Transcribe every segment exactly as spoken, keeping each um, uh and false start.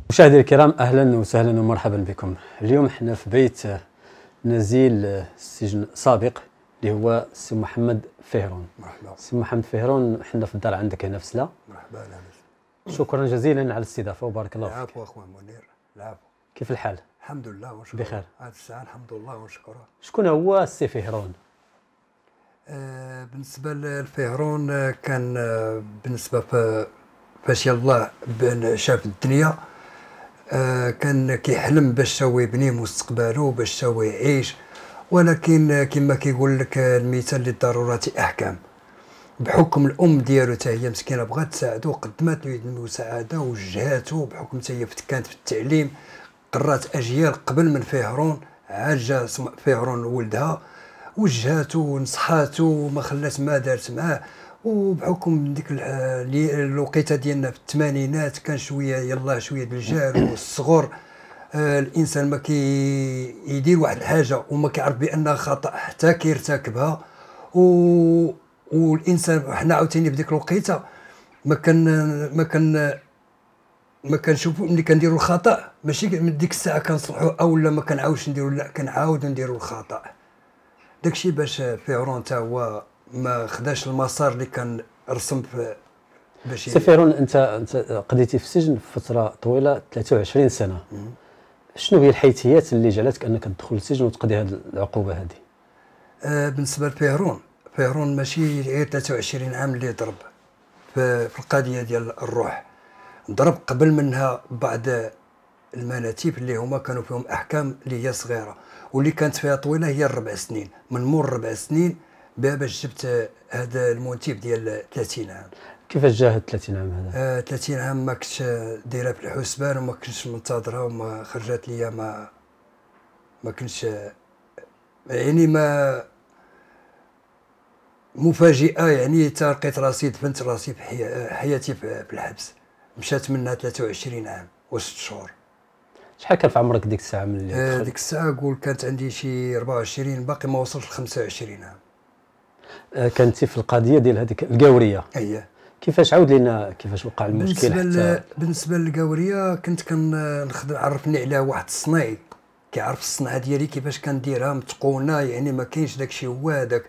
مشاهدينا الكرام، اهلا وسهلا ومرحبا بكم. اليوم احنا في بيت نزيل السجن سابق اللي هو سي محمد فهرون. مرحبا سي محمد فهرون، احنا في الدار عندك هنا في سلا. مرحبا لاباس. شكرا جزيلا على الاستضافه وبارك الله فيك. العفو اخويا منير، العفو. كيف الحال؟ الحمد لله ونشكر بخير. هذه الساعه الحمد لله ونشكره. شكون هو السي فهرون؟ آه بالنسبه للفهرون آه كان آه بالنسبه ف- فاش يلاه بان شاف الدنيا آه كان كيحلم باش هو يبني مستقبله، باش هو يعيش، ولكن آه كما كيقول لك آه، المثال للضرورات احكام. بحكم الام ديالو حتى هي مسكينه بغات تساعدو، قدمت له يد المساعده وجهاتو، بحكم حتى هي كانت في التعليم، قرات اجيال قبل من فهرون، عاد جا سم- فهرون ولدها وجهاتو ونصحاتو وما خلات ما دارت معاه. وبحكم ديك ال- اللي- الوقيته ديالنا في الثمانينات كان شويه يلاه شويه د الجهل والصغر. آه الانسان ما كي يدير واحد الحاجه وما كيعرف بانها خطا حتى كيرتكبها. و والانسان حنا عاوتاني بديك الوقيته ما كان ما كان ما كنشوفوا ملي كنديروا الخطا ماشي من ديك الساعه كنصلحوا او لا ما كنعاودش نديروا، لا كنعاودوا نديروا الخطا. داكشي باش فهرون تا هو ما خداش المسار اللي كان رسم في باش سي فهرون، انت انت قضيتي في السجن فتره طويله ثلاثة وعشرين سنه. شنو هي الحيثيات اللي جعلتك انك تدخل السجن وتقضي هذه العقوبه هذه؟ آه بالنسبه لفهرون، فهرون ماشي غير ثلاثة وعشرين عام اللي ضرب في, في القضيه ديال الروح. ضرب قبل منها بعض المناتيب اللي هما كانوا فيهم احكام اللي هي صغيره، واللي كانت فيها طويله هي الربع سنين. من مور ربع سنين بها باش جبت هذا المنتيب ديال ثلاثين عام. كيفاش جا هاد ثلاثين عام هذا؟ آه ثلاثين عام ما كنتش دايره في الحسبان وما كنتش منتظرها وما خرجت ليا، ما ما كنتش يعني ما مفاجئه، يعني تا لقيت راسي دفنت راسي في حي... حياتي في في الحبس. مشات منها ثلاثة وعشرين عام وست شهور. شحال كان في عمرك ديك الساعه من اللي آه دخلت؟ ديك الساعه قول كانت عندي شي أربعة وعشرين، باقي ما وصلش ل خمسة وعشرين عام. آه، كنتي في القضيه ديال هذيك القاوريه. اييه. كيفاش عاود لينا كيفاش وقع المشكل؟ بالنسبه حتى ل... بالنسبه للقاوريه كنت كنخدم، عرفني عليها واحد الصناعي كيعرف الصنعه ديالي كيفاش كنديرها متقونه، يعني ما كاينش داكشي هو هذاك.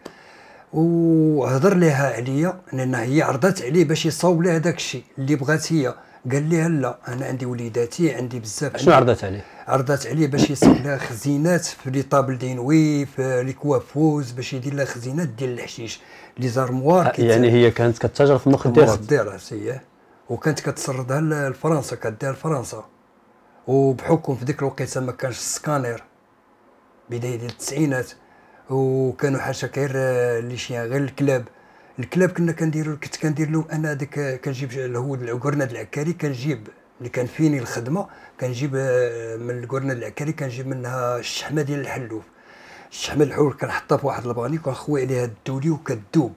وهضر ليها عليا لان هي عرضت عليه باش يصاوب لها داكشي اللي بغات هي. قال لها لا، انا عندي وليداتي، عندي بزاف. شنو عرضت عليه؟ عرضت عليه باش يصاوب لها خزينات في لي طابل دينوي، في لي كوافوز، باش يدير لها خزينات ديال الحشيش، لي زارموار. يعني هي كانت كتتاجر في المخدرات. المخدرات هي، وكانت كتسردها لفرنسا، كديها لفرنسا. وبحكم في ديك الوقيته ما كانش السكانير، بدايه ديال التسعينات، وكانوا حشاكير اللي شي غير الكلاب. الكلاب كنا كنديروا، كنت كندير لهم انا ديك، كنجيب الهود القرناد العكاري، كنجيب اللي كان فيني الخدمه، كنجيب من القرناد العكاري كنجيب منها الشحمه ديال الحلوف. الشحمه الحلوف كنحطها في واحد الباني وكنخوي عليها الدولي وكتذوب.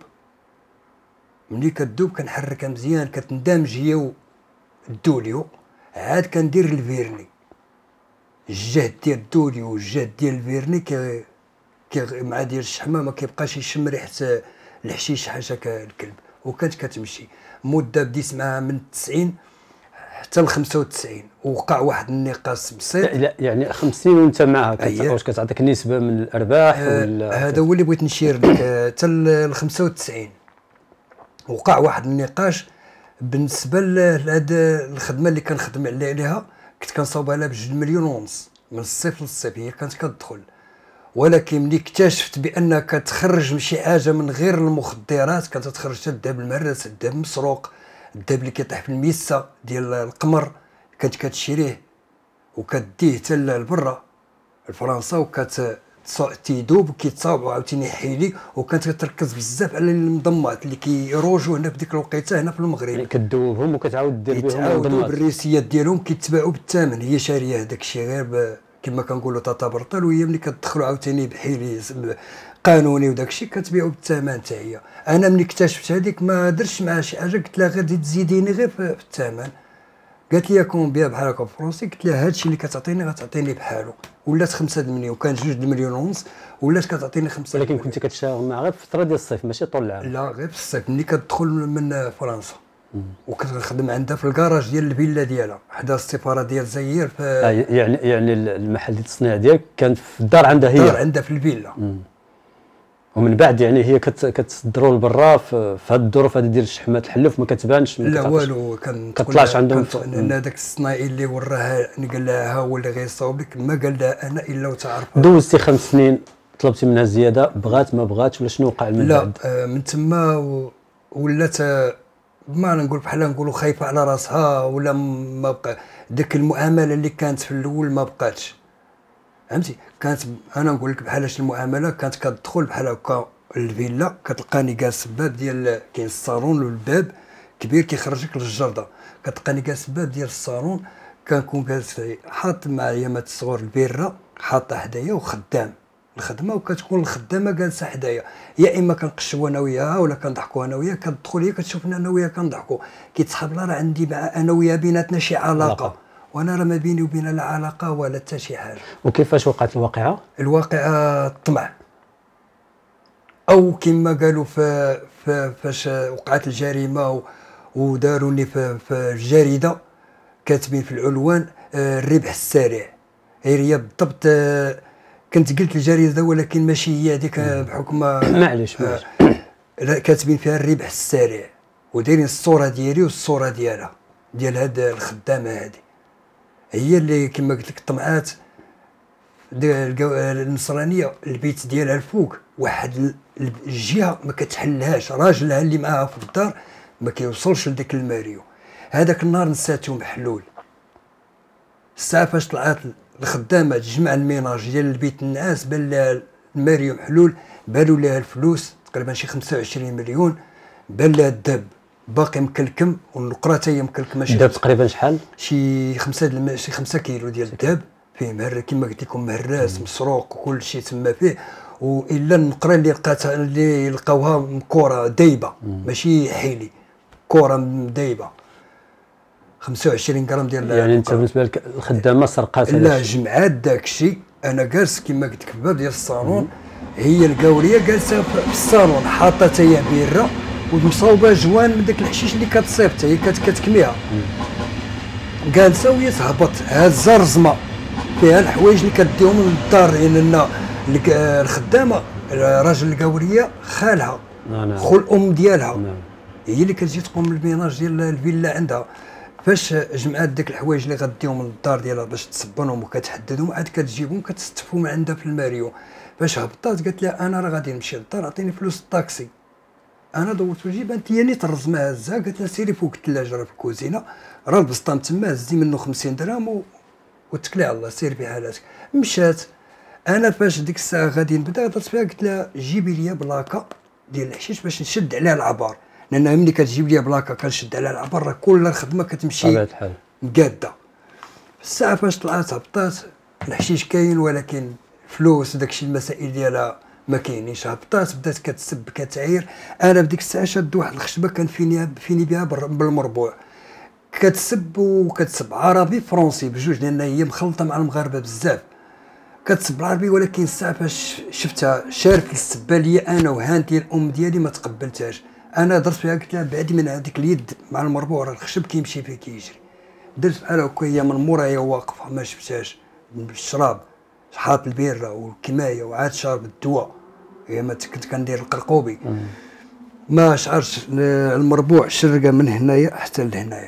ملي كتذوب كنحركها مزيان، كتندمج هي والدوليو، عاد كندير الفيرني. الجهد ديال الدولي والجهد ديال الفيرني كي كي مع ديال الشحمه ما كيبقاش يشم ريحه الحشيش حاشاك الكلب. وكانت كتمشي مده بديت معها من التسعين حتى ل خمسة وتسعين. وقع واحد النقاص بسيط. لا يعني خمس سنين وانت معها، أيه. واش كتعطيك نسبه من الارباح آه ولا؟ هذا هو اللي بغيت نشير لك. حتى ل خمسة وتسعين وقع واحد النقاش بالنسبه لهذا الخدمه اللي كنخدم عليها. كنت كنصاوبها لها بجوج مليون ونص من الصيف للصيف، هي كانت كتدخل. ولكن ملي اكتشفت بانك كتخرج من شي حاجه من غير المخدرات، كانت تخرج حتى الذهب المهرس، الذهب المسروق، الذهب اللي كيطيح في الميسه ديال القمر، كانت كتشريه وكديه حتى لبرا لفرنسا، وكت تيدوب وكيتصاوب وعاوتاني حيلي. وكانت كتركز بزاف على المضمات اللي كيروجوا هنا في ديك الوقيته هنا في المغرب، يعني كدوبهم وكتعاود دير بهم كيتعاودوا المنظمات. بالريسيات ديالهم، كيتباعوا بالثمن. هي شاريه هذاك الشيء غير كما كنقولوا تاتا برطل، وهي ملي كتدخلوا عاوتاني بحيلي قانوني وداك الشيء كتبيعوا بالثمن حتى هي. انا ملي اكتشفت هذيك ما درتش معها شي حاجه، قلت لها غير تزيديني غير في الثمن. قالت لي كومبيا بحال هكا فرونسي؟ قلت لها هادشي اللي كتعطيني غتعطيني بحالو. ولات خمسة المليون، كان جوج المليون ونص، ولات كتعطيني خمسة. ولكن كنت كتشاغل معها غير في الفتره ديال الصيف ماشي طول العام؟ لا غير في الصيف ملي كتدخل من فرنسا. وكنت نخدم عندها في الكراج ديال الفيلا ديالها حدا السفاره ديال زاير. ف آه يعني يعني المحل ديال التصنيع ديالك كان في الدار عندها هي؟ الدار عندها في الفيلا. مم. ومن بعد يعني هي كت كتصدروا لبرا في هذه الظروف هذه ديال الشحمات الحلف ما كتبانش؟ لا والو. كان كطلعش عندهم هذاك الصناعي اللي وراها قال لها ها هو اللي غيصاوب لك، ما قال لها انا الا وتعرف. دوزتي خمس سنين طلبتي منها زياده، بغات ما بغاتش ولا شنو وقع من بعد؟ لا آه من تما و... ولات ما نقول بحال نقولوا خايفه على راسها ولا ما بقى ديك المعامله اللي كانت في الاول ما بقاتش. فهمتي؟ كانت انا نقول لك بحالاش المعامله كانت كتدخل بحال هكا الفيلا كتلقاني جالس باب ديال كاين الصالون والباب كبير كيخرجك للجرده، كتلقاني جالس باب ديال الصالون كنكون جالس حاط مع يامات الصغور البيره حاطه حدايا وخدام الخدمه، وكتكون الخدامه جالسه حدايا، يا اما كنقشوا انا وياها ولا كنضحكوا انا وياها، كتدخل هي كتشوفنا انا وياها كنضحكوا كيتسحب لها راه عندي مع انا وياها بيناتنا شي علاقه، وانا راه ما بيني وبينها لا علاقه ولا حتى شي حاجه. وكيفاش وقعت الواقعه؟ الواقعه الطمع، او كما قالوا ف فاش وقعت الجريمه وداروني في, في الجريده كاتبين في العنوان الربح السريع. هي بالضبط كنت قلت الجريده ولكن ماشي هي هذيك بحكم معليش معليش كاتبين فيها الربح السريع ودايرين الصوره ديالي والصوره ديالها ديال هاد الخدامه هذه هي اللي كما قلت لك طمعات النصرانيه. البيت ديالها الفوق واحد الجهه ما كتحلهاش، راجلها اللي معاها في الدار ما كيوصلش لذاك الماريو. هذاك النهار نساتو محلول. الساعه فاش طلعت الخدامه تجمع الميناج ديال البيت النعاس بان لها الماريو محلول، بانوا لها الفلوس تقريبا شي خمسة وعشرين مليون، بان لها الذهب باقي مكلكم والنقره حتى هي مكلكمه. الذهب تقريبا شحال؟ شي خمسة شي خمسة كيلو ديال الذهب فيه مهر كما قلت لكم مهراس مسروق وكل شيء تما فيه، والا النقره اللي لقاتها اللي لقاوها مكوره دايبه ماشي حيلي، كوره دايبه خمسة وعشرين غرام ديال. يعني انت بالنسبه لك الخدامه سرقات؟ لا جمعات داك الشيء. انا جالس كما قلت لك في الباب ديال الصالون، هي القاوريه جالسه في الصالون حاطه حتى هي بيره ومصاوبه جوان من داك الحشيش اللي كتصيب حتى هي كتكميها، جالسه وهي تهبط هازه رزمه فيها الحوايج اللي كديهم للدار، لان الخدامه راجل القاوريه خالها خو الام ديالها هي اللي كتجي تقوم بالميناج ديال الفيلا عندها. فاش جمعات ديك الحوايج اللي غديهم للدار ديالها باش تصبنهم وكتحددهم عاد كتجيبهم كتستفوا من عندها في الماريو. فاش هبطات قالت لها انا راه غادي نمشي للدار عطيني فلوس الطاكسي. انا دورت وجهي بانت لي نيت الرزمه هزها، قالت لها سيري فوق الثلاجه راه في الكوزينه راه البسطام تما هزي منه خمسين درهم و... وتكلي على الله سيري بحالاتك. مشات. انا فاش ديك الساعه غادي نبدا هضرت فيها قلت لها جيبي لي بلاكه ديال الحشيش باش نشد عليها العبار، لان ملي كتجيب لي بلاكه كنشد عليها العبار راه كل الخدمه كتمشي بطبيعه الحال مقاده. الساعه فاش طلعت هبطات الحشيش كاين ولكن فلوس داكشي المسائل ديالها ما كاينينش. هبطات بدات كتسب كتعير. انا بديك الساعه شاد واحد الخشبه كان فيني فيني بها بالمربوع كتسب وكتسب عربي فرونسي بجوج لان هي مخلطه مع المغاربه بزاف. كتسب العربي ولكن الساعه فاش شفتها شارك السبه ليا انا وهانتي الام ديالي ما تقبلتهاش. انا درت فيها قلت لها بعدي من هذيك اليد مع المربوع راه الخشب كيمشي فيه كيجري. درت بحال هكا هي من مورا هي واقفه ما شفتهاش بالشراب حاط البيره والكمايه وعاد شارب الدواء. هي ما كنت كندير القرقوبي ما شعرش المربوع شرقه من هنايا حتى لهنايا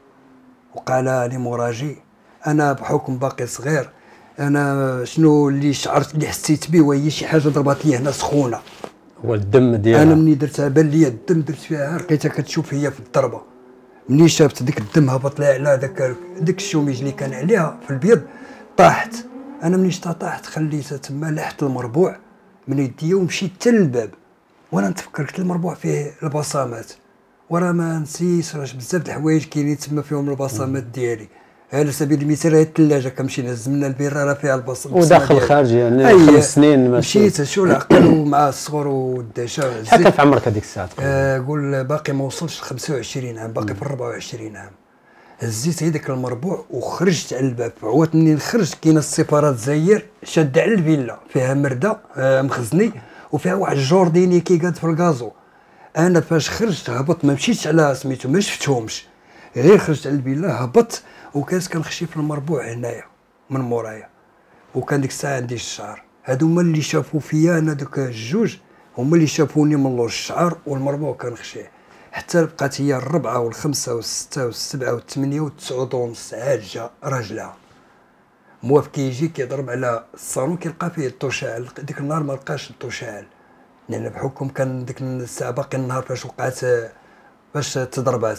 وقال لي مراجي. انا بحكم باقي صغير انا شنو اللي شعرت اللي حسيت به وهي شي حاجه ضربات لي هنا سخونه هو الدم ديالها. انا مني درتها بان لي الدم درت فيها لقيتها كتشوف هي في الضربه. مني شافت ديك الدم هبط لها على داك داك الشوميج اللي كان عليها في البيض طاحت. انا مني شتا طاحت خليتها تما لحت المربوع من يديا ومشيت حتى للباب وانا نتفكر قلت المربوع فيه البصامات وراه ما نسيتش راه بزاف د الحوايج كاينين تما فيهم البصامات ديالي. على سبيل المثال هي الثلاجه كنمشي نهز منها البيره راه فيها البصمه وداخل خارج يعني خمس سنين مشيت شو العقل ومع الصغر والدشا. شحال كان في عمرك هذيك الساعه؟ آه قول باقي ما وصلش ل خمسة وعشرين عام باقي في أربعة وعشرين عام. هزيت هذاك المربوع وخرجت على الباب. عوات منين خرجت كاينه السيبارات زاير شاده على الفيلا فيها مرده آه مخزني وفيها واحد الجورديني كيقاد في الكازو. انا فاش خرجت هبط، ما مشيتش على سميتو، ما شفتهمش، غير خرجت على الفيلا هبط، وكانت كنخشي في المربوع هنايا من مورايا، وكان ديك الساعه عندي الشعر. هادو هما اللي شافوا فيا انا، دوك الجوج هما اللي شافوني من اللور الشعر والمربوع كنخشيه. حتى بقات هي الربعه والخمسه والسته والسبعه والثمانيه والتسعود ونص عالجه راجلها موافق كيجي كيضرب على الصالون كيلقى فيه الضو شاعل. ديك النهار ما لقاش الضو شاعل، لان يعني بحكم كان ديك الساعه باقي النهار فاش وقعت فاش تضربات.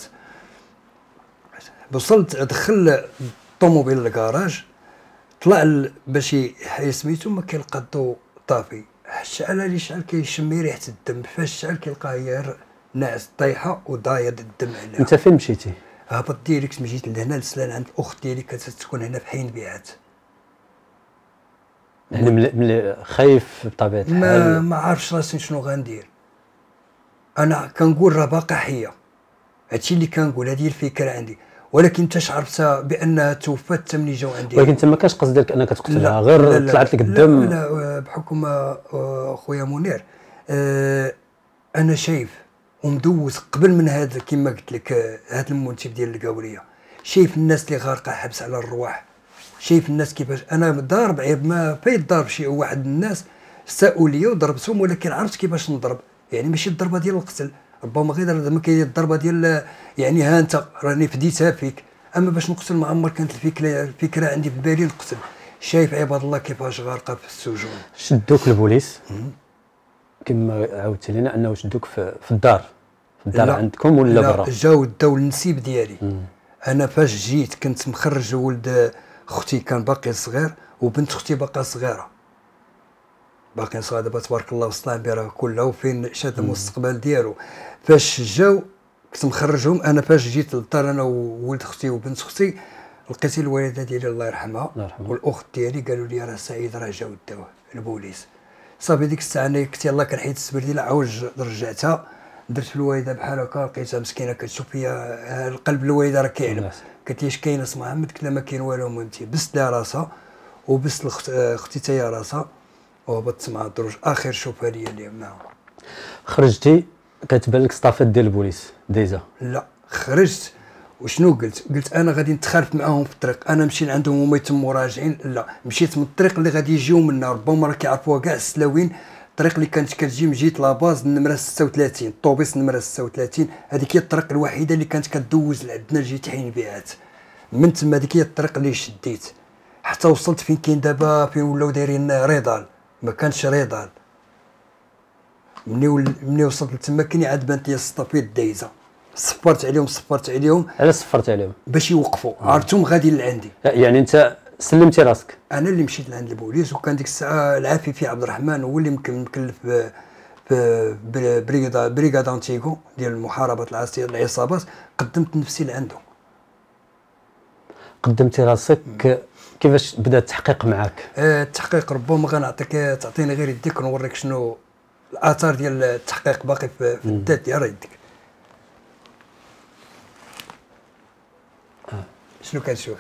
وصلت دخل الطوموبيل للكراج، طلع باش سميتو ما كيلقى الضو طافي، شعل لي شعل كيشم ريحه الدم، فاش شعل كيلقاها هي ناعس طايحه ودايض الدم عليها. انت فين مشيتي؟ هبط ديريكت مشيت لهنا لسلان عند الاخت ديالي كتسكن هنا في حين بيعات. يعني ملي خايف بطبيعه الحال؟ ما ما عارفش راسي شنو غندير. انا كنقول راه باقا حيه، هادشي اللي كنقول، هذه الفكره عندي، ولكن انت عرفت بانها توفات حتى ملي جاو عندي. ولكن انت ما كانش قصدك انك تقتلها، غير لا لا طلعت لك الدم؟ لا, لا بحكم خويا منير، آه انا شايف ومدوز قبل من هذا كما قلت لك، هذا المنتج ديال القاوريه، شايف الناس اللي غارقه حبس على الرواح، شايف الناس كيفاش انا ضارب عيب ما فايت ضارب شي واحد الناس ساءوا لي وضربتهم، ولكن عرفت كيفاش نضرب، يعني ماشي الضربه ديال القتل، ربما غير زعما كاين الضربه ديال يعني ها انت راني فديتها فيك، اما باش نقتل ما عمر كانت الفكره الفكره عندي في بالي نقتل. شايف عباد الله كيفاش غارقه في السجون. شدوك البوليس كما عاودتي لنا انه شدوك في, في الدار في الدار لا عندكم ولا برا؟ جاو داو النسيب ديالي. مم. انا فاش جيت كنت مخرج ولد اختي كان باقي صغير، وبنت اختي باقا صغيره باقي صغيره دابا تبارك الله وصلنا بها كلها، وفين شاد المستقبل ديالو. فاش جاو كنت مخرجهم، انا فاش جيت للدار انا وولد اختي وبنت اختي، لقيت الوالده ديالي الله يرحمها والاخت ديالي قالوا لي راه سعيد راه جاو داوه البوليس. صافي ديك الساعه انا قلت يلاه كنحيد السبرديله، عاود رجعتها درت في الوالده بحال هكا، لقيتها مسكينه كتشوف فيا، القلب الوالده راه كيعلم. قالت لي اش كاين اسمع محمد؟ قلت لها ما كاين والو مامتي، بست لها راسها وبست اختي حتى هي راسها وهبطت مع الدروج. اخر شوفه ليا اليوم معاهم. خرجتي كتبان لك صطافات ديال البوليس ديزا؟ لا خرجت وشنو قلت؟ قلت انا غادي نتخالف معاهم في الطريق، انا نمشي لعندهم وما يتموا راجعين، لا مشيت من الطريق اللي غادي يجيو منها، ربما راه كيعرفوها كاع السلاوين، الطريق اللي كانت كتجي مجيت لاباز النمره ستة وثلاثين، الطوبيس النمره ستة وثلاثين، هذيك هي الطريق الوحيده اللي كانت كدوز لعندنا لجهه حين بيعات. من تما هذيك هي الطريق اللي شديت حتى وصلت فين كاين دابا، فين ولاو دايرين ريضال، ما كانش ريضال. مني ول... مني وصلت لتما كاين عاد بانت لي السطافيت دايزه، صفرت عليهم صفرت عليهم علاش صفرت عليهم؟ باش يوقفوا، عرفتهم غاديين لعندي. يعني انت سلمتي راسك؟ انا اللي مشيت لعند البوليس، وكان ديك الساعه العافي عبد الرحمن هو اللي مكلف في بريغادا بريغادا انتيغو ديال محاربه العصابات، قدمت نفسي لعندهم. قدمتي راسك، كيفاش بدا التحقيق معاك؟ آه التحقيق ربما غنعطيك تعطيني غير يديك ونوريك شنو الاثار ديال التحقيق باقي في, في الذات ديال يديك. آه. شنو كتشوف؟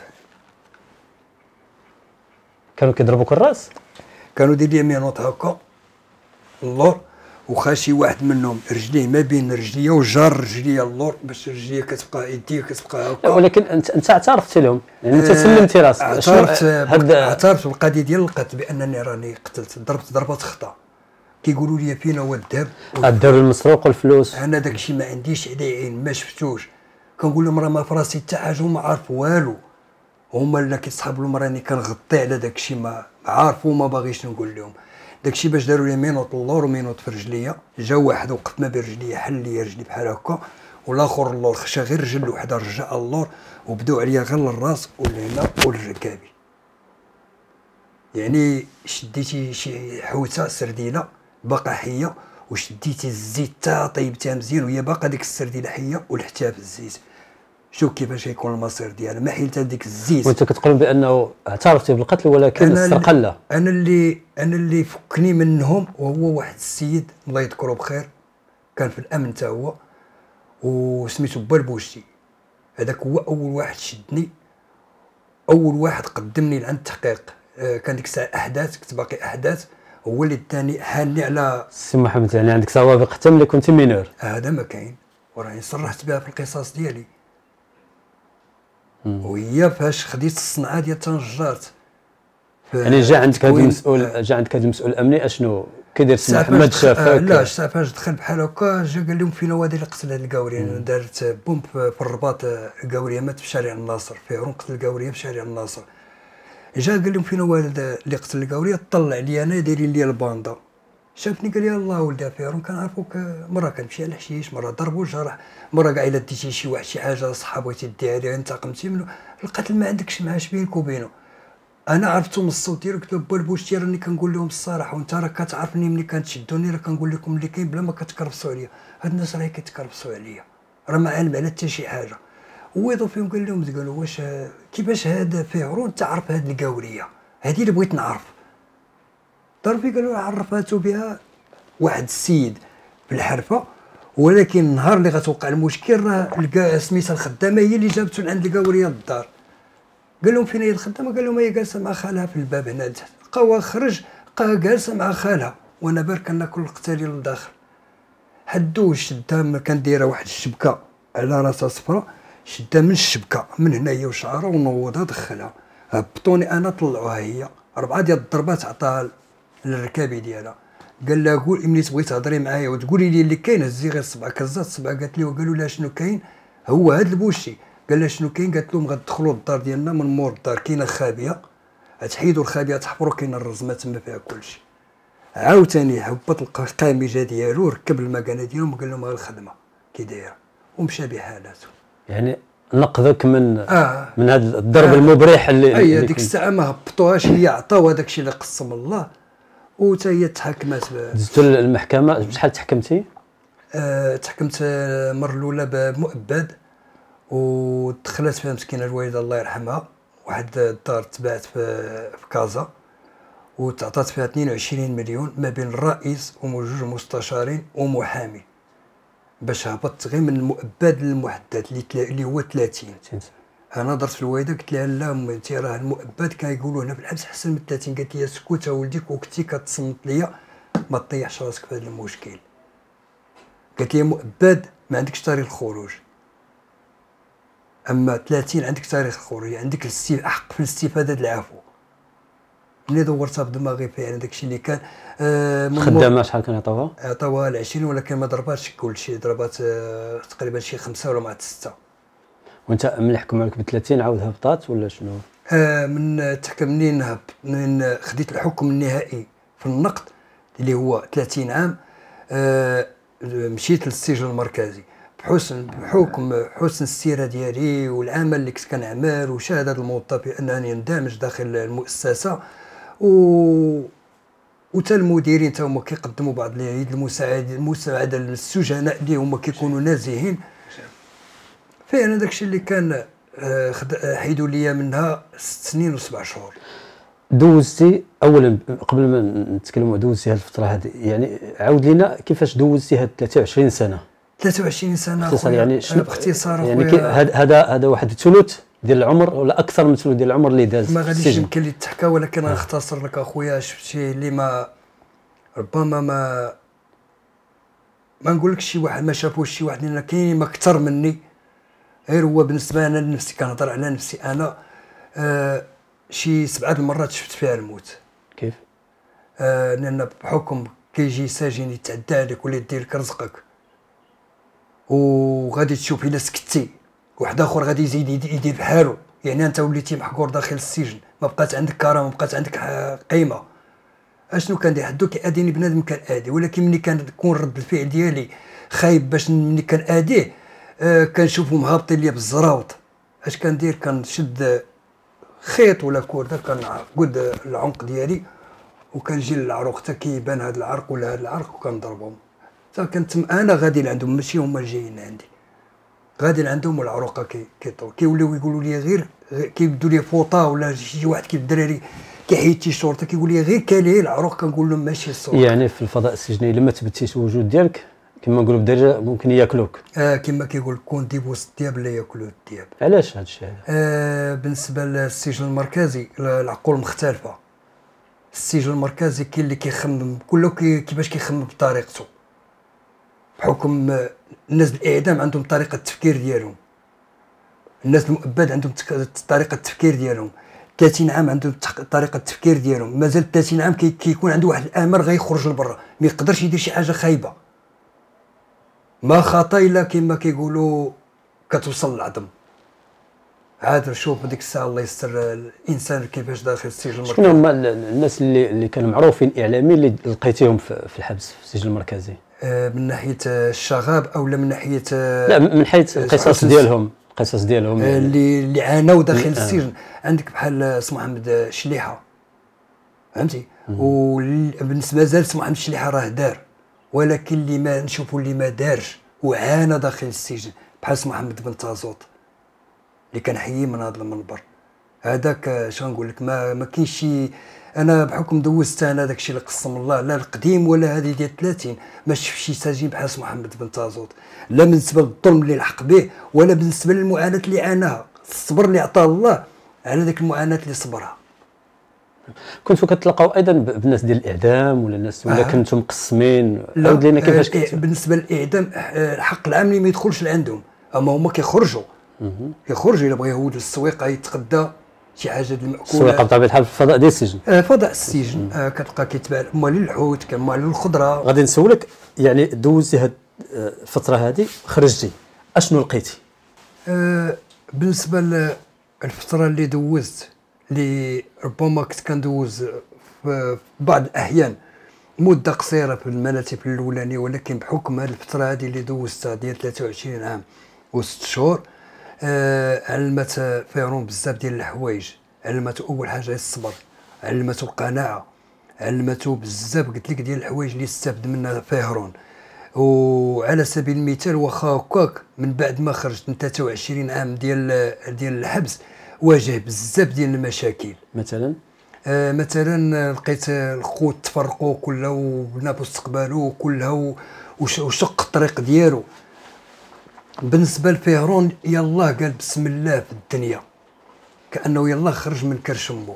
كانوا كيضربوك الراس؟ كانوا دير لي مينوط هكا اللور، وخا شي واحد منهم رجليه ما بين رجليا وجار رجليا اللور باش رجليا كتبقى يديا كتبقى هكا. ولكن انت انت اعترفتي لهم، يعني انت سلمتي راسك؟ اعترفت اعترفت بالقضيه ديال القتل بانني راني قتلت، ضربت ضربه خطا. كيقولوا لي فينا هو الذهب الذهب المسروق والفلوس، انا داكشي ما عنديش عليه عين ما شفتوش. كنقول لهم راه ما في راسي حتى حاجه وما عارف والو، هما اللي كيصحابوا لهم راني كنغطي على داكشي ما عارف وما باغيش نقول لهم. داكشي باش داروا لي مينوط اللور ومينوط في رجليا، جا واحد وقف ما بين رجليا حل لي رجلي بحال هكا، والاخر اللور خشى غير رجل وحده رجع اللور، وبداو عليا غير للراس ولهنا وللركابي. يعني شديتي شي حوته سرديله باقا حيه، وشديتي الزيت تا طيبتها مزيان وهي باقا ديك السرديله حيه ولحتها في الزيت. شوف كيفاش يكون المصير ديالها، ما حيلت ديك الزيت. وانت كتقول بانه اعترفتي بالقتل ولكن السرقه لا؟ انا اللي انا اللي فكني منهم وهو واحد السيد الله يذكره بخير، كان في الامن حتى هو وسميتو بالبوشتي، هذاك هو اول واحد شدني، اول واحد قدمني لعند التحقيق. آه كان ديك الساعه احداث، كنت باقي احداث، هو اللي داني حالني على سي محمد، يعني عندك سوابق حتى ملي كنت مينور؟ هذا ما كاين، وراني صرحت بها في القصص ديالي. وهي فاش خديت الصنعه ديال تنجرت. يعني جا عندك هذا المسؤول آه جا عندك هذا المسؤول الامني اشنو كيدير سي محمد شافك؟ آه لا الساعه فاش دخل بحال هكا جا قال لهم فينا هو اللي قتل هاد القاوريه. دارت بومب في الرباط، القاوريه مات في شارع الناصر، فيهرون قتل القاوريه في شارع الناصر. جا قال لهم فينا هو اللي قتل القاوريه. طلع لي انا دايرين لي الباندا، شافني قال لي الله ولدي فيهرون كنعرفوك، مره كنمشي على الحشيش، مره ضربو جرح، مره كاع الا ديتي شي واحد شي حاجه صحاب بغيتي ديها ليه انتقمتي منه. القتل ما عندكش معاش بينك وبينه. انا عرفتو من الصوت ديالو، قلت له با البوشتي راني كنقول لهم الصراحه، وانت راه كتعرفني ملي كتشدوني راه كنقول لكم اللي كاين بلا ما كتكرفسوا عليا. هاد الناس راه كيتكرفسوا عليا، راه ما عالم على حتى شي حاجه. ويضوا فيهم قال لهم قالوا واش كيفاش هذا فيهرون تعرف هاد القاوريه هذه اللي بغيت نعرف. ضرب فيه قالوا عرفاتو بها واحد السيد في الحرفه، ولكن النهار اللي غتوقع المشكل راه سميتها الخدامه هي اللي جابته لعند القاوريه للدار. قال لهم فين هي الخدامه؟ قال لهم هي جالسه مع خالها في الباب هنا تحت. لقاوها خرج لقاها جالسه مع خالها وانا بار كناكل القتالي للداخل. حدوه شدها، كان دايره واحد الشبكه على راسها صفراء، شدها من الشبكه من هنايا وشعرها ونوضها دخلها. هبطوني انا طلعوها هي، اربعه ديال الضربات عطاها للركابي ديالها. قال لها قول ملي تبغي تهضري معايا وتقولي لي اللي كاين هزي غير صبعك. هزات صبعها قالت لي وقالوا لها شنو كاين؟ هو هذا البوشي. قال لها شنو كاين؟ قالت لهم غتدخلوا للدار ديالنا من مور الدار كاينه خابيه، تحيدوا الخابيه تحفروا كاين الرزمه تما فيها كلشي. عاوتاني هبط القامجه ديالو، ركب المكانه ديالهم، قال لهم ها الخدمه كي دايره، ومشى بحالاته. يعني نقذك من آه من هذا الضرب آه المبرح اللي اي ديك الساعه ما هبطوهاش، هي عطاو هذاك الشيء اللي قسم الله، وتا هي تحكمات. دزتو للمحكمه، بشحال تحكمتي؟ آه تحكمت المره الاولى بمؤبد، ودخلت فيها مسكينه الوالده الله يرحمها، واحد الدار تباعت في في كازا، وتعطات فيها اثنين وعشرين مليون ما بين الرئيس وجوج مستشارين ومحامي، باش هبطت غير من المؤبد للمحدد اللي اللي هو ثلاثين. انا درت في الوالده قلت لها لا انت راه المؤبد كيقولوا هنا في الحبس احسن من ثلاثين. قالت لي سكوت ولديك وكنتي كتصنت ليا، ما تطيحش راسك في هذا المشكل. قالت لي مؤبد ما عندكش تاريخ الخروج، اما ثلاثين عندك تاريخ الخروج، عندك حق في الاستفاده العفو. ملي دورتها بدماغي فعلا داكشي اللي كان. آه الخدامه شحال كانوا يعطوها؟ عطاوها ل عشرين، ولكن ما ضرباتش كلشي، ضربات آه تقريبا شي خمسه ولا مع سته. وانت ملي حكموا عليك ب ثلاثين عاود هبطات ولا شنو؟ آه من تحكم منين هب من خديت الحكم النهائي في النقد اللي هو ثلاثين عام. آه مشيت للسجن المركزي بحسن بحكم حسن السيره ديالي والعمل اللي كنت كنعمل وشهاده الموظف بانني اندمج داخل المؤسسه، و وتا المديرين تا هما كيقدموا بعض اليد المساعده المساعده للسجناء اللي هما كيكونوا نازحين. فعلا داكشي اللي كان حيدوا لي منها ست سنين وسبع شهور. دوزتي اولا قبل ما نتكلموا دوزتي هذه الفتره هذه، يعني عاود لنا كيفاش دوزتي هاد ثلاثة وعشرين سنه؟ ثلاثة وعشرين سنه باختصار يعني شنو باختصار يعني هذا هذا واحد الثلث ديال العمر ولا اكثر من ثلث ديال العمر اللي داز ما غاديش يمكن لي تحكى، ولكن غنختصر لك اخويا. شفت شي اللي ما ربما ما ما نقولكش شي واحد ما شافوش شي واحد، لان كاينين ما اكثر مني، غير هو بالنسبه انا لنفسي كنهضر على نفسي انا. آه شي سبعه المرات شفت فيها الموت. كيف؟ آه لان بحكم كيجي ساجن يتعدى عليك ولا يدير لك رزقك، وغادي تشوف الا سكتي واحد اخر غادي يزيد يدير بحالو، يعني انت وليتي محكور داخل السجن، ما بقات عندك كرامه، ما بقات عندك قيمه. اشنو كندير؟ حدو كيأذيني بنادم كان آدي، ولكن ملي كان يكون رد الفعل ديالي خايب باش ملي كان آديه آه كنشوفهم هابطين ليا بالزراوط، اش كندير؟ كنشد خيط ولا كورده كنقود العنق ديالي وكنجي للعروق حتى كيبان هذا العرق ولا هذا العرق وكنضربهم. حتى كنت انا غادي لعندهم ماشي هما جايين عندي، غادي لعندهم والعروقه كيطول كيوليو يقولوا لي غير كيبدوا لي فوطه ولا شي واحد كيف الدراري كيحيد تي شورطه كيقول لي غير كاليه العروق، كنقول لهم ماشي الصوت. يعني في الفضاء السجني لما تبتيش الوجود ديالك كما نقولوا بدرجه ممكن ياكلوك. اه كما كيقول كون ديب وسط الدياب لا ياكلوا الدياب. علاش هذا الشيء هذا؟ آه بالنسبه للسجن المركزي العقول مختلفه، السجن المركزي كاين اللي كيخمم كله كي كيفاش كيخمم بطريقته، بحكم آه، الناس الاعدام عندهم طريقه التفكير ديالهم، الناس المؤبد عندهم تك... طريقه التفكير ديالهم، ثلاثين عام عندهم تق... طريقه التفكير ديالهم، مازال ثلاثين عام كي... كيكون عنده واحد الامل غيخرج لبرا، ما يقدرش يدير شي حاجه خايبه، ما خطا الا كما كيقولوا كتوصل للعظم. عاد نشوف ديك الساعه الله يستر الانسان كيفاش داخل السجن المركزي. شكون هما الناس اللي اللي كانوا معروفين اعلاميين اللي لقيتيهم في في الحبس في السجن المركزي؟ آه من ناحيه الشغاب او لا من ناحيه آه لا من حيث القصص ديالهم، القصص ديالهم آه اللي اللي عانوا داخل آه. السجن. عندك بحال سي محمد شليحه، فهمتي، وبالنسبه مازال سي محمد شليحه راه دار، ولكن اللي ما نشوفوا اللي ما دارش وعانى داخل السجن بحال سي محمد بن تازوط اللي كان حي من هذا المنبر. هذاك شنو نقول لك، ما ما كاينش شي، انا بحكم دوزت انا داك الشيء اللي قسم الله، لا القديم ولا هذه ديال ثلاثين، ما شفتش شي سجين بحال سي محمد بن تازوط، لا بالنسبه للظلم اللي لحق به ولا بالنسبه للمعاناه اللي عاناها، الصبر اللي عطاه الله على ذاك المعاناه اللي صبرها. كنتوا كتلاقاو ايضا بالناس ديال الاعدام ولا الناس ولا آه. كنتم مقسمين؟ عاود لينا كيفاش كنتوا. بالنسبه للاعدام الحق العام اللي ما يدخلش لعندهم، اما هما كيخرجوا كيخرجوا الا بغى يهود للسويقه يتغدى شي حاجه ديال المأكولات. السويقه بطبيعه الحال في الفضاء ديال السجن. آه فضاء السجن آه كتلقى كيتباع مال الحوت كان مال الخضره. غادي نسولك يعني دوزتي هاد الفتره هذه خرجتي اشنو لقيتي؟ آه بالنسبه للفتره اللي دوزت اللي ربما كنت كندوز في بعض الاحيان مده قصيره في المناتب الاولانيه، ولكن بحكم هذه الفتره هذه اللي دوزتها ديال ثلاثة وعشرين عام وست شهور آه علمت فيرون بزاف ديال الحوايج. علمته اول حاجه الصبر، علمته القناعه، علمته بزاف قلت لك ديال الحوايج اللي استفد منها فيرون. وعلى سبيل المثال واخا هكاك من بعد ما خرجت من ثلاثة وعشرين عام ديال ديال الحبس واجه بزاف ديال المشاكل. مثلا آه مثلا لقيت الخوت تفرقوا كلها وبنى استقبالو كلها وشق الطريق ديالو. بالنسبه لفيرون يلاه قال بسم الله في الدنيا، كانه يلاه خرج من كرش امه.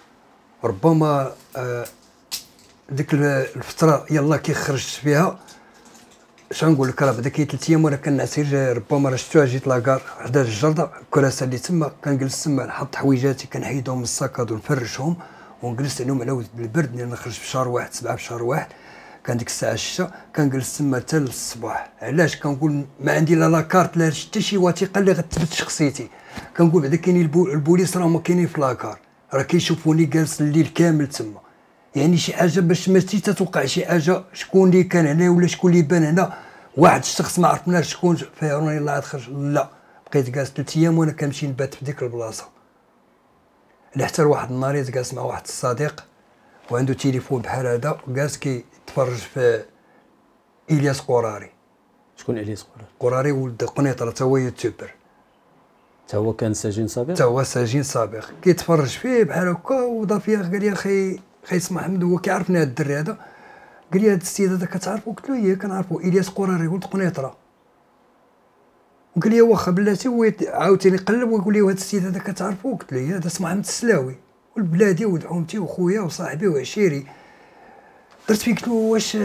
ربما آه ديك الفتره يلاه كي خرجت فيها شنو نقول لك، راه بدا كاين ثلاث ايام وانا كنعسير، ربما راه شفتوها جيت لاكار حدا الجرده الكراسه اللي تما، كنجلس تما نحط حويجاتي كنحيدهم من الساكاد ونفرشهم ونجلس عليهم على ود بالبرد، لان نخرج في شهر واحد سبعه في شهر واحد، كان ديك الساعه الشتا كنجلس تما حتى للصباح. علاش؟ كنقول ما عندي لا لاكارت لا حتى شي وثيقه اللي غتثبت شخصيتي. كنقول بعدا كاينين البوليس راهم كاينين في لاكار، راه كيشوفوني جالس الليل كامل تما، يعني شي حاجه باش ما تتوقع شي حاجه شكون اللي كان هنا ولا شكون اللي بان هنا، واحد الشخص ما عرفناش شكون فيرون يلاه عاد خرج. لا بقيت جالس ثلاث ايام وانا كنمشي نبات في ديك البلاصه، حتى لواحد النهار جالس مع واحد الصديق وعنده تليفون بحال هذا جالس كيتفرج في الياس قراري. شكون الياس قراري؟ قراري ولد قنيطره، تا هو يوتيوبر، تا هو كان سجين سابق، تا هو سجين سابق، كيتفرج فيه بحال هكا وضا فيها قال لي اخي اخي اسمح محمد، هو كيعرفني هذا الدري هذا، قال لي هذا السيد هذا كتعرفو؟ قلت له ايه كنعرفو، الياس قراري ولد قنيطره. وقال لي واخا بلاتي، هو عاوتاني قلب ويقول لي هذا السيد هذا كتعرفو؟ قلت له هذا اسمه محمد السلاوي والبلادي ولد عمتي وخويا وصاحبي وعشيري. درت فيه قلت له واش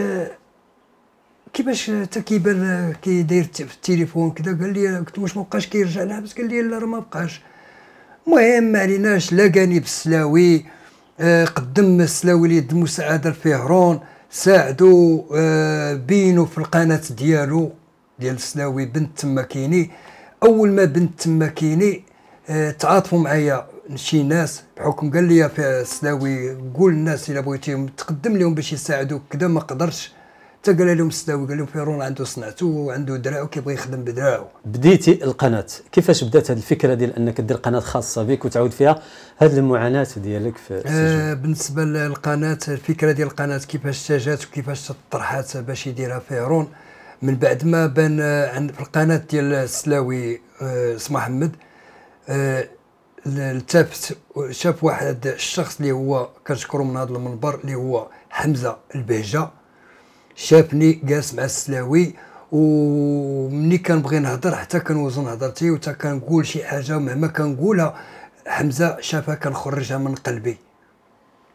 كيفاش انت كيبان كي داير في التليفون كذا؟ قال لي قلت له واش ما بقاش كيرجع للحبس؟ قال لي لا راه ما بقاش. المهم ما عليناش، لاقاني بالسلاوي، آه قدم السلاوي ليد المساعده لفيرون، ساعدوا آه بينوا في القناه ديالو ديال السلاوي بنت تما كيني. اول ما بنت تما كيني آه تعاطفوا معايا شي ناس بحكم قال لي في السلاوي قول الناس الا بغيتيهم تقدم لهم باش يساعدوك كذا، ما قدرش حتى قال لهم السلاوي قال لهم فيرون عنده صنعته وعنده دراعو كيبغي يخدم بدراعو. بديتي القناه، كيفاش بدات هذه الفكره ديال انك دير قناه خاصه بك وتعود فيها هذه المعاناه ديالك في السجن؟ آه بالنسبه للقناه، الفكره ديال القناه كيفاش جات وكيفاش طرحات باش يديرها فيرون، من بعد ما بان عند في القناه ديال السلاوي آه سي محمد آه التفت شاف واحد الشخص اللي هو كنشكرو من هذا المنبر اللي هو حمزه البهجه، شافني جالس مع السلاوي ومني كنبغي نهضر حتى كنوزن هضرتي وتا كنقول شي حاجه مهما كنقولها حمزه شافها كنخرجها من قلبي.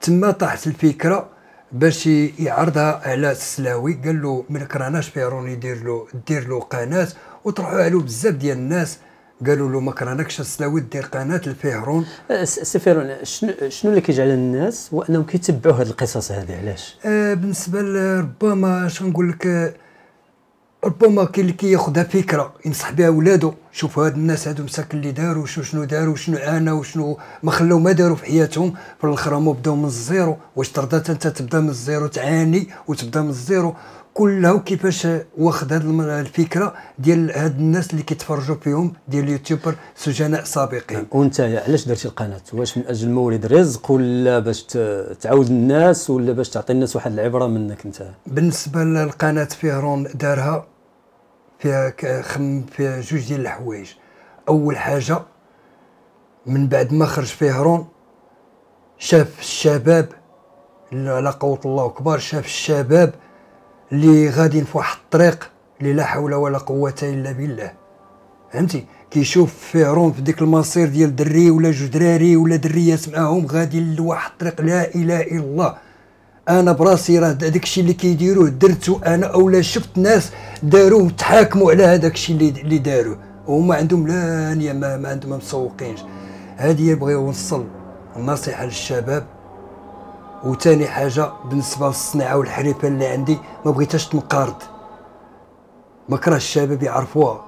تما طاحت الفكره باش يعرضها على السلاوي. قال له ما كرهناش فيرون يدير له دير له قناه، وطرحوا عليه بزاف ديال الناس قالوا له ما كرهناكش السلاوي دير قناه الفيهرون. سي فيرون، شنو شنو اللي كيجعل الناس وانهم كيتبعوا هذه القصص هذه؟ علاش؟ آه بالنسبه ربما اش نقول لك، آه ربما كاين اللي كياخذها فكره ينصح بها ولادو. شوفوا هاد الناس هادو مساكن اللي داروا شنو شنو داروا وشنو عانوا وشنو ما خلاو ما داروا في حياتهم، في الاخر هما بداو من الزيرو. واش ترضى انت تبدا من الزيرو تعاني وتبدا من الزيرو كلها؟ وكيفاش واخد هاد الفكره ديال هاد الناس اللي كيتفرجوا فيهم ديال اليوتيوبر سجناء سابقين. وانت علاش درتي القناه؟ واش من اجل مولد رزق، ولا باش تعاود الناس، ولا باش تعطي الناس واحد العبره منك انت؟ بالنسبه للقناه فيهرون دارها فيها خم فيها جوج ديال الحوايج. اول حاجه من بعد ما خرج فيهرون شاف الشباب على قوه الله اكبر، شاف الشباب اللي غاديين في واحد الطريق اللي لا حول ولا قوه الا بالله. فهمتي؟ كيشوف فيهرون في ديك المصير ديال دري ولا جوج دراري ولا دريات معاهم غاديين لواحد الطريق لا اله الا الله. انا براسي راه داك الشيء اللي كيديروه درتو انا، اولا شفت ناس داروه وتحاكموا على هذاك الشيء اللي اللي داروه وهما عندهم لا نيه، ما, ما عندهم ما مسوقينش. هذه بغيو نوصل النصيحه للشباب. وثاني حاجه بالنسبه للصناعه والحرفه اللي عندي ما بغيتهاش تنقرض. ما كره الشباب يعرفوها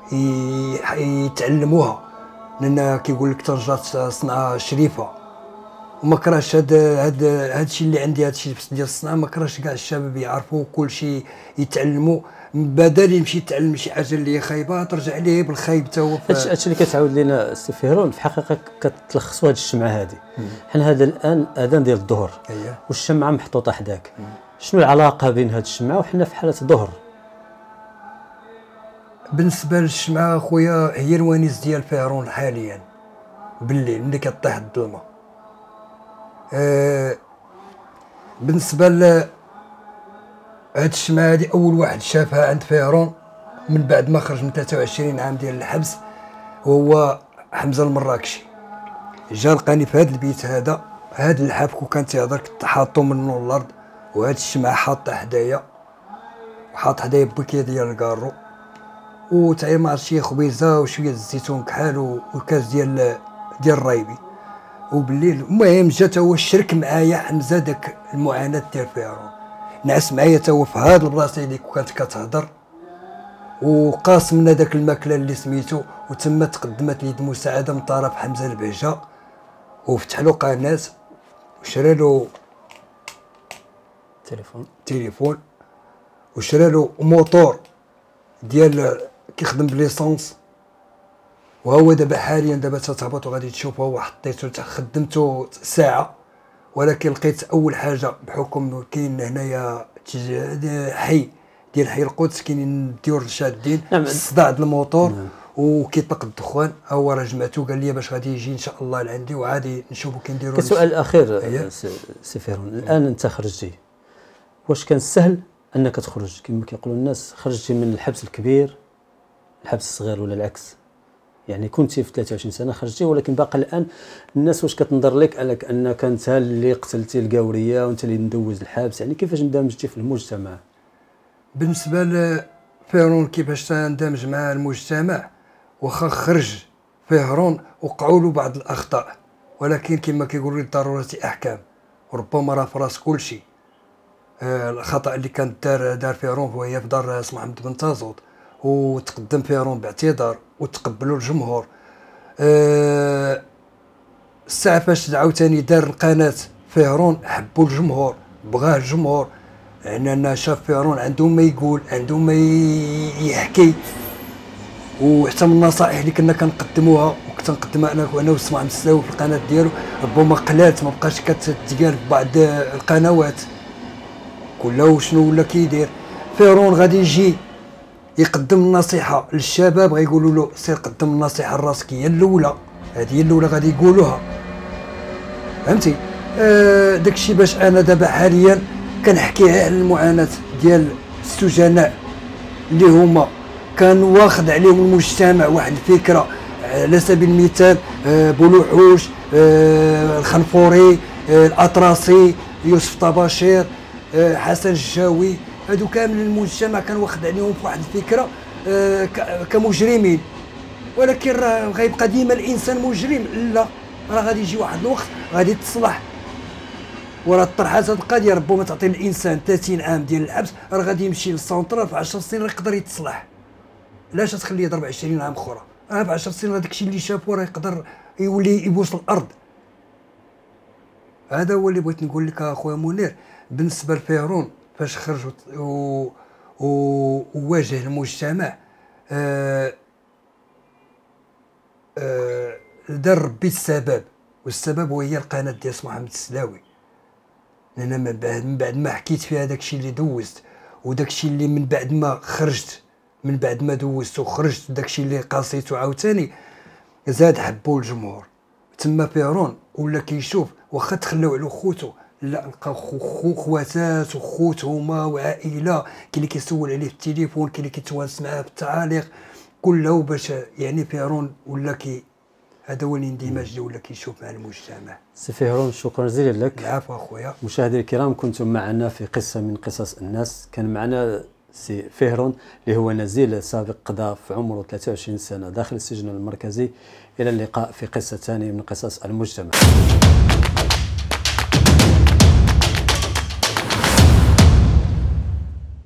يتعلموها، لان كيقول لك ترجع صنعه شريفه. وما كرهش هاد هاد هاد الشيء اللي عندي، هاد الشيء ديال الصناعه ما كرهش كاع الشباب يعرفوا كل شيء يتعلموا، بدل يمشي يتعلم شي حاجه اللي خايبه ترجع ليه بالخايب حتى هو. هادشي اللي كتعاود لينا السي فيهرون في الحقيقه كتلخصوا هاد الشمعه هذه. حنا هذا الان اذان ديال الظهر والشمعه محطوطه حداك، شنو العلاقه بين هاد الشمعه وحنا في حاله ظهر؟ بالنسبه للشمعه اخويا هي الونيس ديال فيهرون حاليا بالليل ملي كطيح الظلمه. آه بالنسبه ل هاد الشمعه هادي اول واحد شافها عند فيهرون من بعد ما خرج من ثلاثة وعشرين عام ديال الحبس وهو حمزه المراكشي. جا لقاني في هاد البيت هذا، هاد اللحاف كون كان تيهضر كنت حاطو منو الارض، وهاد الشمعه حاطه حدايا وحاط حدايا بوكيه ديال الكارو وتاعي مع شي خبيزه وشويه الزيتون كحال وكاس ديال ديال الرايبي. وبالليل المهم جات هو شرك معايا حمزه داك المعاناه ديال فيهرون، نعس معايا تا هو في هاد البلاصه اللي كانت كتهضر، وقاسمنا داك الماكله اللي سميتو. وتما تقدمت لي المساعده من طرف حمزه البهجه وفتح له قناه وشرى له تليفون تليفون وشرى له موتور ديال كيخدم بليسونس. وهو دابا حاليا دابا تتهبط وغادي تشوفه. هو حطيته خدمته ساعه، ولكن لقيت اول حاجه بحكم كاين هنايا حي ديال حي القدس كاينين ديور شادين نعم. الصداع ديال الموتور نعم. وكيطلق الدخان. هو راه جمعتو قال لي باش غادي يجي ان شاء الله لعندي وعادي نشوفوا كنديروا. كسؤال اخير سي فيهرون، الان انت خرجتي، واش كان سهل انك تخرج كما كيقولوا الناس؟ خرجتي من الحبس الكبير الحبس الصغير ولا العكس؟ يعني كنتي في ثلاثة وعشرين سنه خرجتي، ولكن باقي الان الناس واش كتنظر لك انك انك انت اللي قتلتي القاوريه وانت اللي ندوز الحبس؟ يعني كيفاش اندمجتي في المجتمع؟ بالنسبه لفيهرون كيفاش تندمج مع المجتمع، واخا خرج فيهرون وقعوا له بعض الاخطاء، ولكن كما كيقولوا للضروره احكام، وربما راه في راس كل شيء. آه الخطا اللي كان دار دار فيهرون وهي في دار اسمها محمد بن تازوط، وتقدم فيهرون باعتذار وتقبلوا الجمهور. آه الساعه فاش عاوتاني دار القناه فيهرون حبوا الجمهور، بغاه الجمهور، لان شاف فيهرون عنده ما يقول، عنده ما يحكي. وحتى من النصائح اللي كنا كنقدموها وكنت نقدمها انا وانا وسمع مسلاوي في القناه ديالو ربما قلات ما بقاش كتتقال في بعض القنوات كلها. وشنو ولا كيدير فيهرون غادي يجي يقدم النصيحه للشباب، غيقولوا له سير قدم النصيحه لراسك، هي الاولى، هذه هي الاولى غادي يقولوها. فهمتي؟ آه داكشي باش انا دابا حاليا كنحكي على المعاناه ديال السجناء اللي هما كان واخد عليهم المجتمع واحد الفكره. على سبيل المثال آه بولوحوش، آه الخنفوري، آه الاطراسي، يوسف طباشير، آه، حسن الجاوي، هادو كامل المجتمع كان واخد عليهم في واحد الفكره آه، كمجرمين. ولكن راه غيبقى ديما الانسان مجرم؟ لا، راه غادي يجي واحد الوقت غادي تصلح. وراه طرحات هاد القضيه ربما تعطي الانسان ثلاثين عام ديال الحبس، راه غادي يمشي للسونطرال في عشر سنين راه يقدر يتصلح. علاش تخليه يضرب عشرين عام اخرى؟ راه في عشر سنين هذاك الشيء اللي شافو راه يقدر يولي يبوس الارض. هذا هو اللي بغيت نقول لك اخويا منير. بالنسبه لفيرون فاش خرج وواجه المجتمع، آه آه دار ربي السبب، والسبب هو هي القناه ديال محمد السلاوي. لان من بعد من بعد ما حكيت في هذاك الشيء اللي دوزت، وداك الشيء اللي من بعد ما خرجت، من بعد ما دوزت وخرجت، داك الشيء اللي قاسيته عاوتاني زاد حبوا الجمهور. تما فيرون ولا كيشوف واخا تخلاو على خوتو، لا لقاو خو خواتات وخوت هما وعائله، كاين اللي كيسول عليه في التليفون، كاين اللي كيتواصل معاه في التعاليق كله، باش يعني فيرون ولا كي هذا هو الاندماج اللي ولا كيشوف مع المجتمع. سي فيرون شكرا جزيلا لك. العفو اخويا. مشاهدينا الكرام، كنتم معنا في قصه من قصص الناس. كان معنا سي فيرون اللي هو نزيل سابق قضاء في عمره ثلاثة وعشرين سنه داخل السجن المركزي. الى اللقاء في قصه ثانيه من قصص المجتمع.